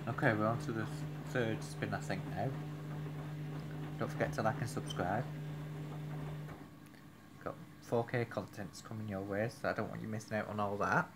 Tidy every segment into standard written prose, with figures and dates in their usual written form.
Okay, we're on to the third spin, I think, now. Don't forget to like and subscribe. Got 4K contents coming your way, so I don't want you missing out on all that.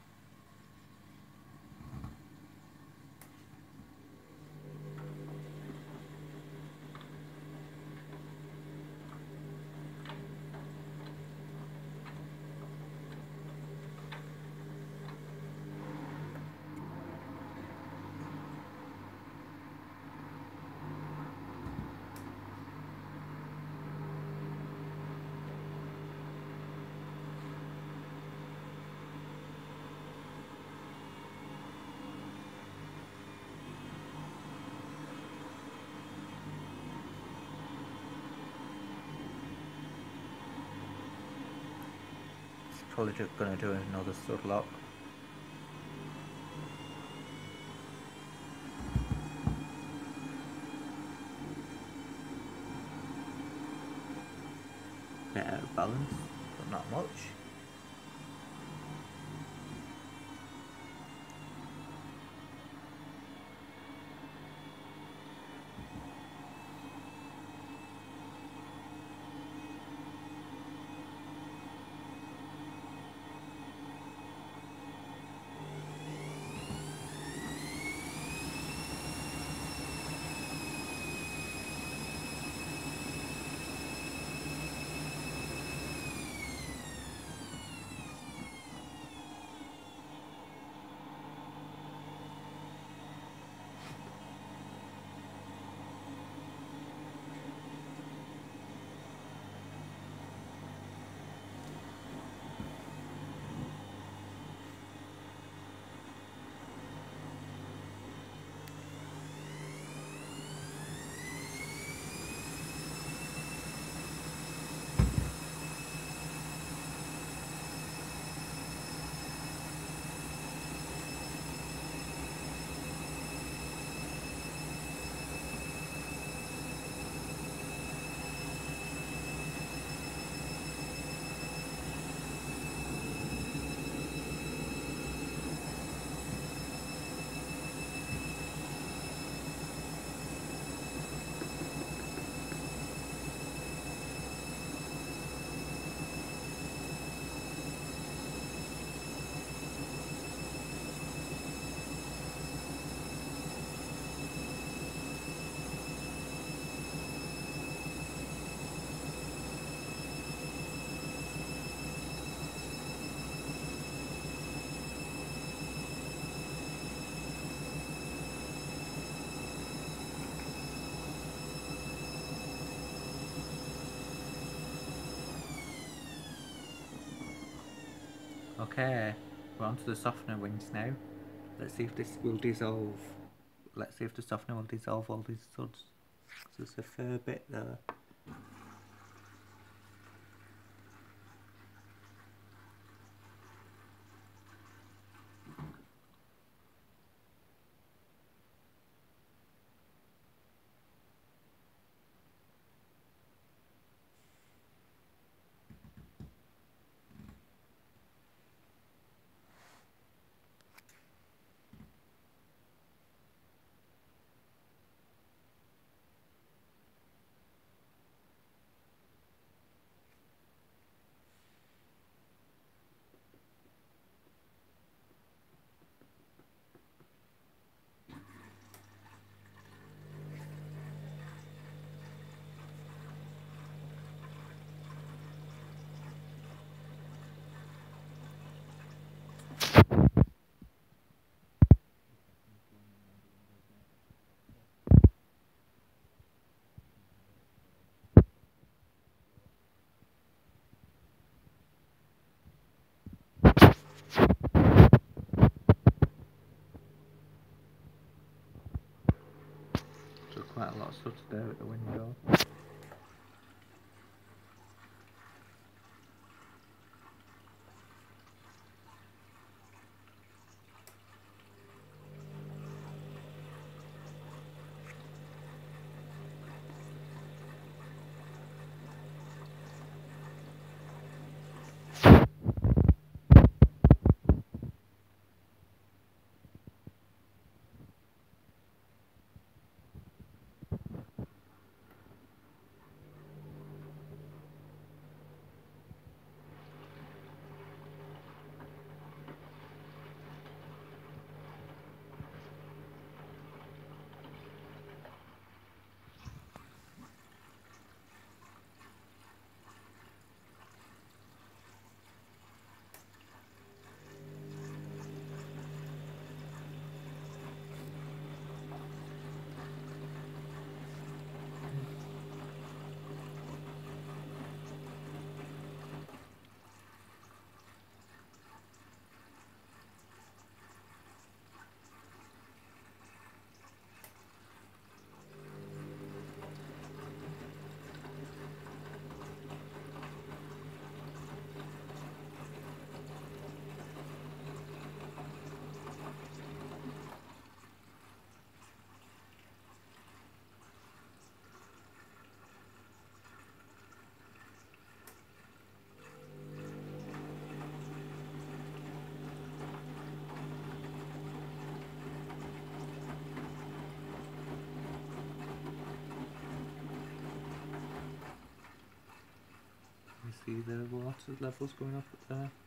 Probably just gonna do another stud lock. Bit out of balance, but not much. Okay, we're on to the softener wings now. Let's see if this will dissolve. Let's see if the softener will dissolve all these studs. So there's a fair bit there. So quite a lot of studs there at the window. see the water levels going up there.